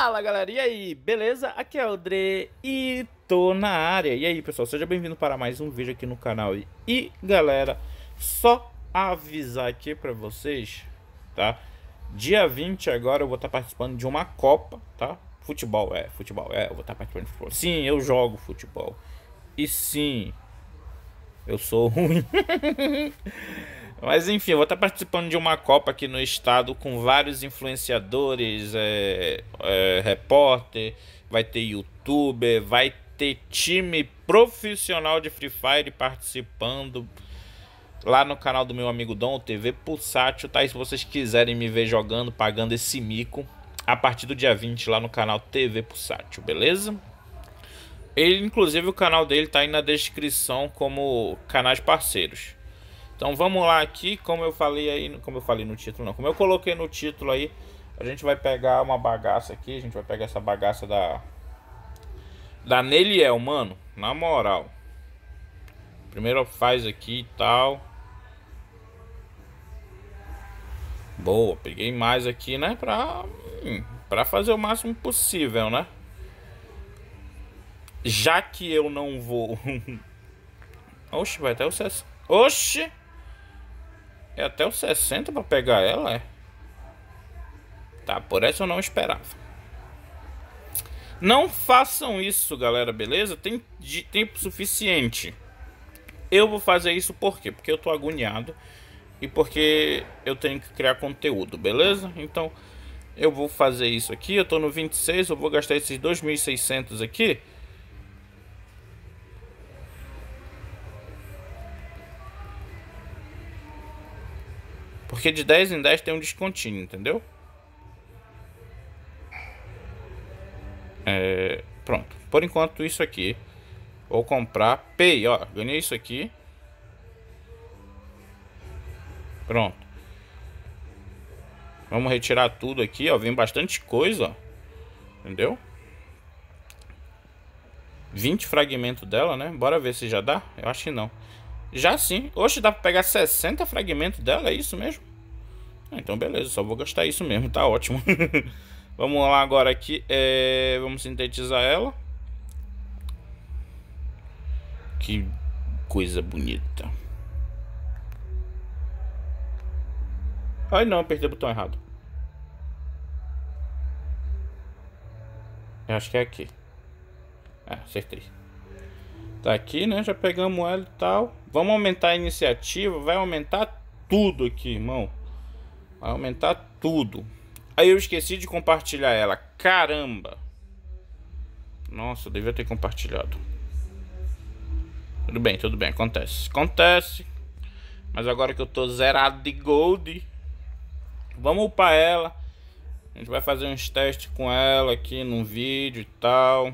Fala galera, e aí, beleza? Aqui é o Dre e tô na área. E aí pessoal, seja bem-vindo para mais um vídeo aqui no canal. E galera, só avisar aqui pra vocês, tá? Dia 20 agora eu vou estar participando de uma Copa, tá? Futebol, eu vou estar participando de futebol. Sim, eu jogo futebol. E sim, eu sou ruim. Mas enfim, eu vou estar participando de uma Copa aqui no estado com vários influenciadores, repórter, vai ter youtuber, vai ter time profissional de Free Fire participando lá no canal do meu amigo Dom, TV Pulsátil, tá? E se vocês quiserem me ver jogando, pagando esse mico, a partir do dia 20 lá no canal TV Pulsátil, beleza? Ele, inclusive, o canal dele tá aí na descrição como canais parceiros. Então vamos lá aqui, como eu falei aí, como eu falei no título não, como eu coloquei no título aí, a gente vai pegar uma bagaça aqui, a gente vai pegar essa bagaça da Neliel, mano, na moral. Primeiro faz aqui e tal. Boa, peguei mais aqui, né, pra fazer o máximo possível, né. Já que eu não vou... Oxe, vai até o 60. Oxe! É até o 60 pra pegar ela, é? Tá, por essa eu não esperava. Não façam isso, galera, beleza? Tem tempo suficiente. Eu vou fazer isso por quê? Porque eu tô agoniado e porque eu tenho que criar conteúdo, beleza? Então, eu vou fazer isso aqui. Eu tô no 26, eu vou gastar esses 2.600 aqui. Porque de 10 em 10 tem um descontinho, entendeu? Pronto, por enquanto isso aqui. Vou comprar, Pay, ó, ganhei isso aqui. Pronto. Vamos retirar tudo aqui, ó, vem bastante coisa, ó. Entendeu? 20 fragmentos dela, né? Bora ver se já dá, eu acho que não. Já sim, oxe, dá pra pegar 60 fragmentos dela, é isso mesmo? Então beleza, só vou gastar isso mesmo, tá ótimo. Vamos lá agora aqui, vamos sintetizar ela. Que coisa bonita. Ai não, apertei o botão errado. Eu acho que é aqui. Acertei. Tá aqui, né? Já pegamos ela e tal. Vamos aumentar a iniciativa. Vai aumentar tudo aqui, irmão. Vai aumentar tudo. Aí eu esqueci de compartilhar ela. Caramba. Nossa, eu devia ter compartilhado. Tudo bem, acontece. Acontece. Mas agora que eu tô zerado de gold, vamos upar ela. A gente vai fazer uns testes com ela aqui num vídeo e tal.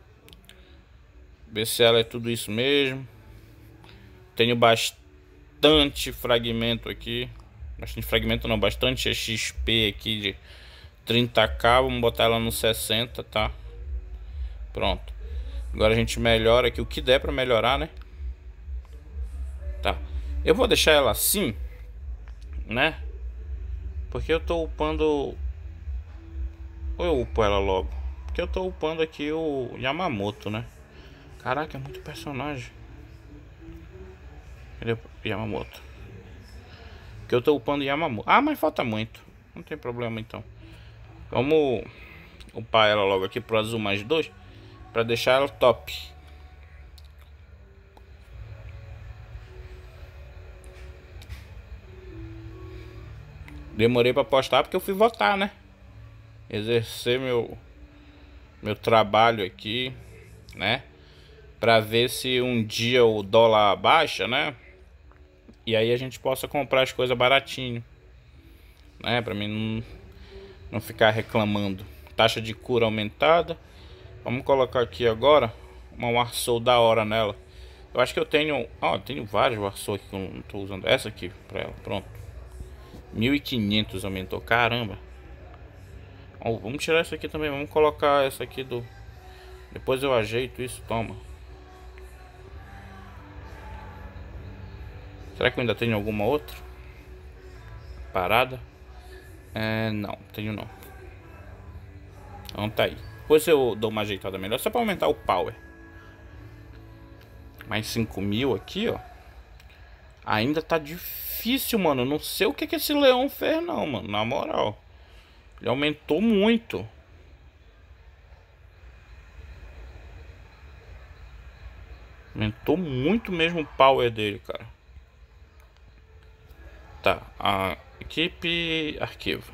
Ver se ela é tudo isso mesmo. Tenho bastante fragmento aqui. Bastante fragmento não, bastante XP aqui de 30k. Vamos botar ela no 60, tá? Pronto. Agora a gente melhora aqui o que der pra melhorar, né? Tá. Eu vou deixar ela assim, né? Porque eu tô upando... Ou eu upo ela logo? Porque eu tô upando aqui o Yamamoto, né? Caraca, é muito personagem. Cadê o Yamamoto? Porque eu tô upando Yamamoto. Ah, mas falta muito. Não tem problema então. Vamos upar ela logo aqui pro azul mais 2. Pra deixar ela top. Demorei pra postar porque eu fui votar, né? Exercer meu trabalho aqui, né? Pra ver se um dia o dólar baixa, né? E aí a gente possa comprar as coisas baratinho, né? Pra mim não ficar reclamando. Taxa de cura aumentada. Vamos colocar aqui agora uma Warsoul da hora nela. Eu acho que eu tenho... Ó, eu tenho vários Warsoul aqui que eu não tô usando. Essa aqui pra ela, pronto. 1.500 aumentou, caramba. Ó, vamos tirar essa aqui também. Vamos colocar essa aqui do... Depois eu ajeito isso, toma. Será que eu ainda tenho alguma outra parada? Não, tenho não. Então tá aí. Depois eu dou uma ajeitada melhor, só pra aumentar o power. Mais 5.000 aqui, ó. Ainda tá difícil, mano. Eu não sei o que que esse leão fez não, mano. Na moral. Ele aumentou muito. Aumentou muito mesmo o power dele, cara. Tá, a equipe arquivo.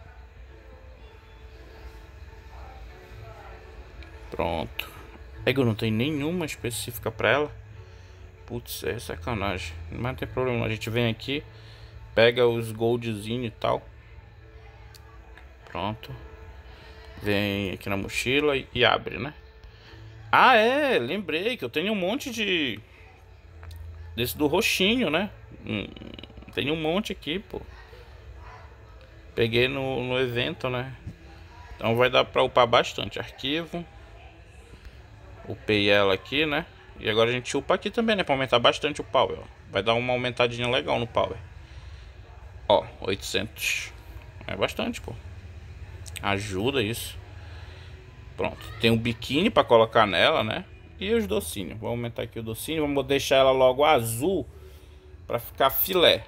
Pronto. Ego não tem nenhuma específica pra ela. Putz, é sacanagem. Mas não tem problema, a gente vem aqui, pega os goldzinho e tal. Pronto. Vem aqui na mochila e abre, né? Ah, é, lembrei que eu tenho um monte de... desse do roxinho, né? Tem um monte aqui, pô. Peguei no evento, né? Então vai dar pra upar bastante. Arquivo. Upei ela aqui, né? E agora a gente upa aqui também, né? Pra aumentar bastante o power, ó. Vai dar uma aumentadinha legal no power. Ó, 800. É bastante, pô. Ajuda isso. Pronto. Tem um biquíni pra colocar nela, né? E os docinhos. Vou aumentar aqui o docinho. Vamos deixar ela logo azul pra ficar filé.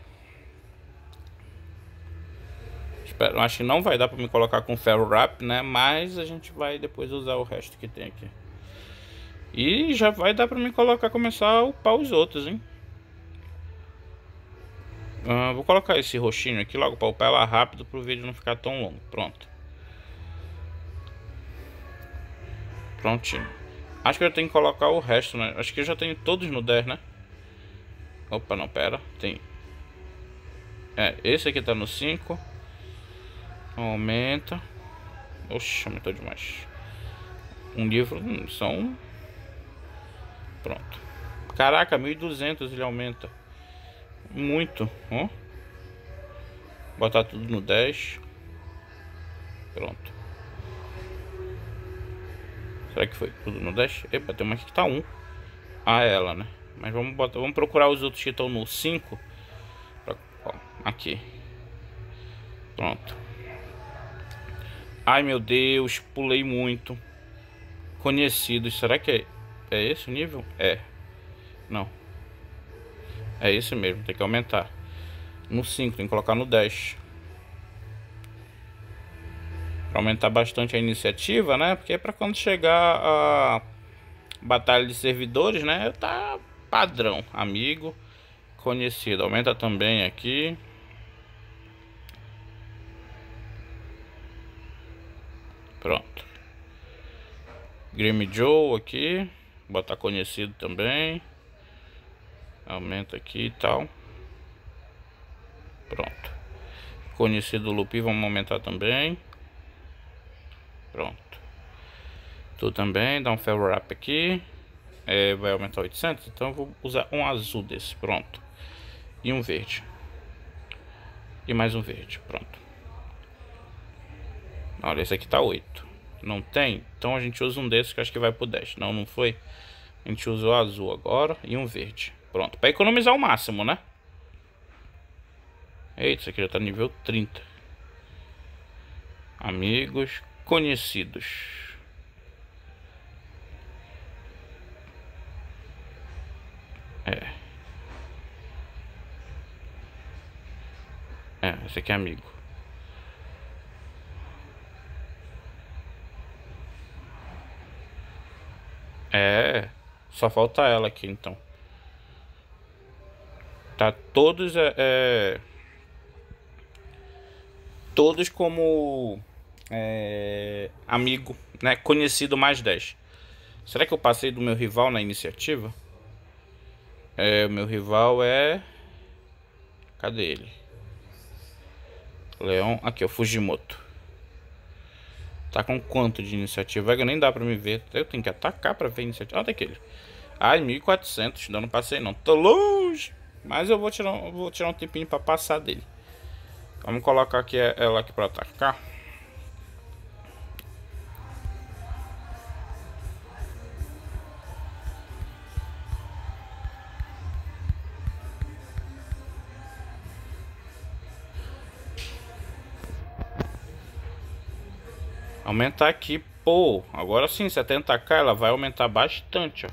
Espero, acho que não vai dar pra me colocar com ferro wrap, né? Mas a gente vai depois usar o resto que tem aqui. E já vai dar pra me colocar, começar a upar os outros, hein? Vou colocar esse roxinho aqui logo pra upar ela rápido, pro vídeo não ficar tão longo. Pronto. Prontinho. Acho que eu tenho que colocar o resto, né? Acho que eu já tenho todos no 10, né? Opa, não, pera. Tem... esse aqui tá no 5. Aumenta. Oxe, aumentou demais. Um livro, são... Pronto. Caraca, 1.200 ele aumenta. Muito, ó. Botar tudo no 10. Pronto. Será que foi tudo no 10? Epa, tem uma aqui que tá 1. Ah, ela, né? Mas vamos procurar os outros que estão no 5. Ó, aqui. Pronto. Ai, meu Deus, pulei muito. Conhecidos, será que é esse o nível? É. Não. É esse mesmo, tem que aumentar. No 5, tem que colocar no 10. Pra aumentar bastante a iniciativa, né? Porque é pra quando chegar a batalha de servidores, né? Tá padrão. Amigo, conhecido. Aumenta também aqui. Pronto. Grim Joe aqui. Botar conhecido também. Aumenta aqui e tal. Pronto. Conhecido Lupi, vamos aumentar também. Pronto. Tu também, dá um ferro wrap aqui. Vai aumentar 800, então eu vou usar um azul desse, pronto. E um verde. E mais um verde, pronto. Olha, esse aqui tá 8. Não tem? Então a gente usa um desses que acho que vai pro 10. Não, não foi? A gente usou o azul agora e um verde. Pronto, para economizar o máximo, né? Eita, isso aqui já tá nível 30. Amigos conhecidos. Esse aqui é amigo. Só falta ela aqui então. Tá todos todos como amigo, né? Conhecido mais 10. Será que eu passei do meu rival na iniciativa? O meu rival é... Cadê ele? Leão, aqui, o Fujimoto. Tá com quanto de iniciativa? Nem dá pra me ver. Eu tenho que atacar pra ver a iniciativa. Olha aquele. Ai, 1.400. Ainda não passei não. Tô longe. Mas eu vou tirar um tempinho pra passar dele. Vamos colocar aqui ela aqui pra atacar. Aumentar aqui, pô. Agora sim, 70k ela vai aumentar bastante, ó.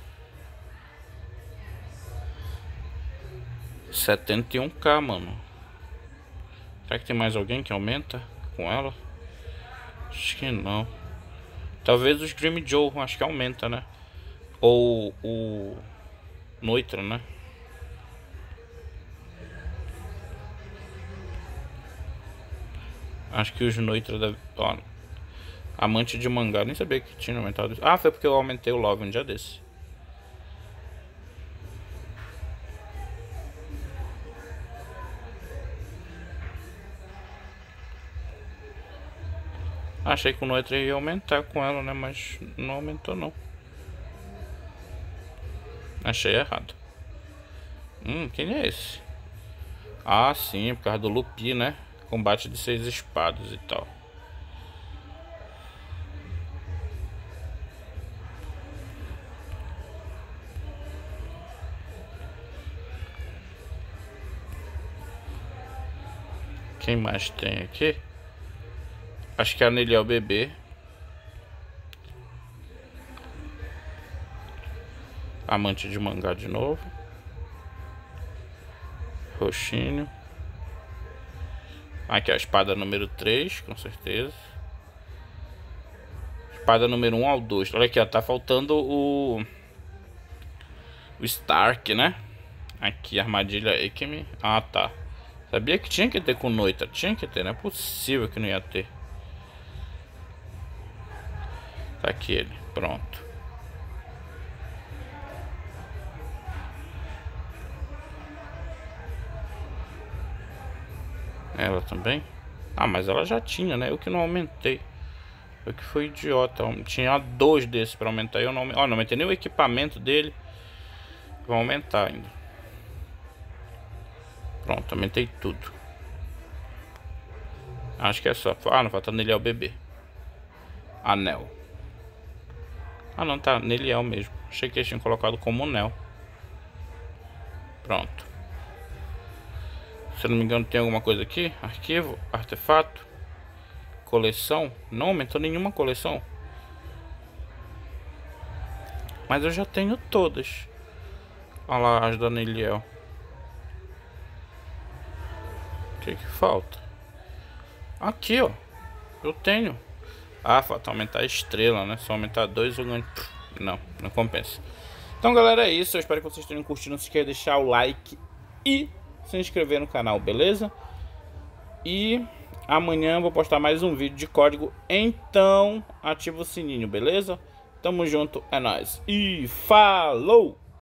71k, mano. Será que tem mais alguém que aumenta com ela? Acho que não. Talvez os Dream Joe, acho que aumenta, né? Ou o Noitra, né? Acho que os Noitra deve... Ó, amante de mangá, nem sabia que tinha aumentado isso. Ah, foi porque eu aumentei o Love um dia desse. Achei que o Noitra ia aumentar com ela, né? Mas não aumentou, não. Achei errado. Quem é esse? Ah, sim, por causa do Lupi, né? Combate de 6 espadas e tal. Quem mais tem aqui? Acho que a Nelly é o bebê. Amante de mangá de novo. Roxinho. Aqui a espada número 3, com certeza. Espada número 1 ao 2. Olha aqui, ó, tá faltando o Stark, né? Aqui, armadilha Ekimi. Ah, tá. Sabia que tinha que ter com Noita. Tinha que ter, não é possível que não ia ter. Tá aqui ele, pronto. Ela também? Ah, mas ela já tinha, né? Eu que não aumentei. Eu que fui idiota. Tinha 2 desses pra aumentar e eu não aumentei. Ó, não aumentei nem o equipamento dele. Vou aumentar ainda. Pronto, aumentei tudo. Acho que é só. Ah, não, falta Neliel bebê. Anel. Ah, não, tá Neliel mesmo. Achei que eles tinham colocado como Nel. Pronto. Se eu não me engano, tem alguma coisa aqui. Arquivo, artefato, coleção. Não aumentou nenhuma coleção. Mas eu já tenho todas. Olha lá as da Neliel. O que falta? Aqui, ó. Eu tenho. Ah, falta aumentar a estrela, né? Se aumentar 2 eu ganho. Não compensa. Então, galera, é isso. Eu espero que vocês tenham curtido. Não se esqueça de deixar o like e se inscrever no canal, beleza? E amanhã eu vou postar mais um vídeo de código. Então, ativa o sininho, beleza? Tamo junto, é nóis. E falou!